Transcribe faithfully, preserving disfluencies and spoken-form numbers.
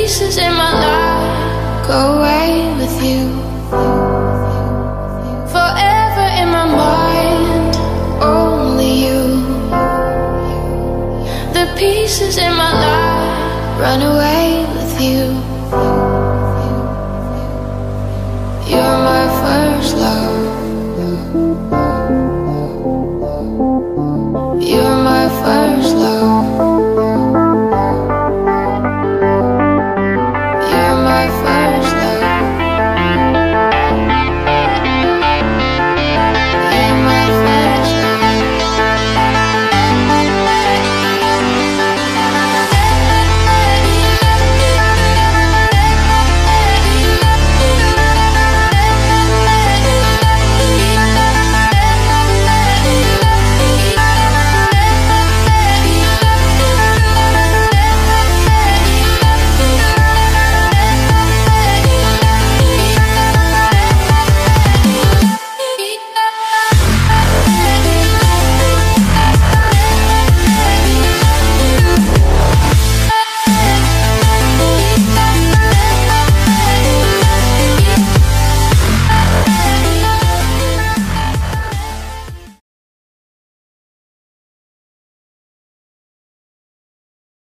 pieces in my life go away with you. Forever in my mind, only you. The pieces in my life run away with you.